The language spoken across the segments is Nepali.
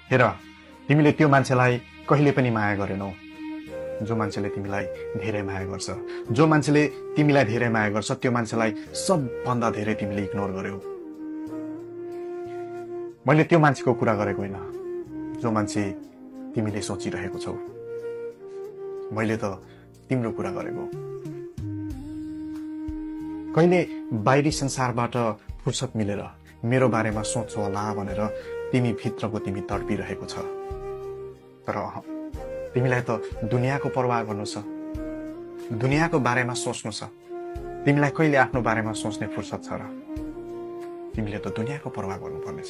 हेर, तिमीले त्यो मान्छेलाई कहिले पनि माया गरेनौ जो मान्छेले तिमीलाई धेरै माया गर्छ। जो मान्छेले तिमीलाई धेरै माया गर्छ त्यो मान्छेलाई सबभन्दा धेरै तिमीले इग्नोर गर्यौ। मैले त्यो मान्छेको कुरा गरेको होइन जो मान्छे तिमीले सोचिरहेको छौ। मैले त तिम्रो कुरा गरेको। कहिले बाहिरी संसारबाट फुर्सद मिलेर मेरो बारेमा सोच्छु होला भनेर तिमी भित्रको तिमी तडपिरहेको छ। तर तिमीलाई त दुनियाँको पर्वाह गर्नु छ, दुनियाँको बारेमा सोच्नु छ। तिमीलाई कहिले आफ्नो बारेमा सोच्ने फुर्सद छ र? तिमीले त दुनियाँको पर्वाह गर्नुपर्नेछ।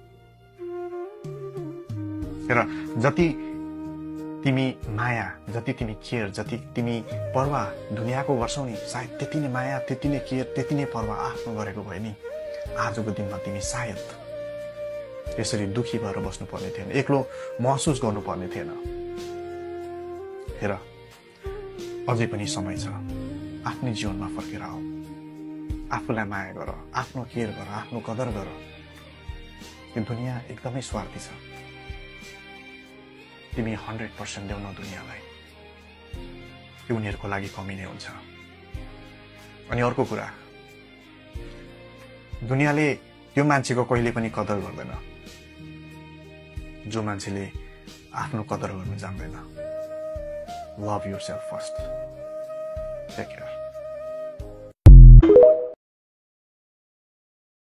र जति तिमी माया, जति तिमी केयर, जति तिमी पर्वाह दुनियाँको गर्छौ नि, सायद त्यति नै माया, त्यति नै केयर, त्यति नै पर्वाह आफ्नो गरेको भए नि आजको दिनमा तिमी सायद यसरी दुखी भएर बस्नुपर्ने थिएन, एक्लो महसुस गर्नुपर्ने थिएन। हेर, अझै पनि समय छ। आफ्नै जीवनमा फर्केर आऊ, आफूलाई माया गर, आफ्नो केयर गर, आफ्नो कदर गर। यो दुनियाँ एकदमै स्वार्थी छ। तिमी 100% देऊ न दुनियाँलाई, त्यो उनीहरूको लागि कमी नै हुन्छ। अनि अर्को कुरा, दुनियाँले त्यो मान्छेको कहिले पनि कदर गर्दैन जो मान्छेले आफ्नो कदर गर्न जान्दैन। Love yourself first. Take care.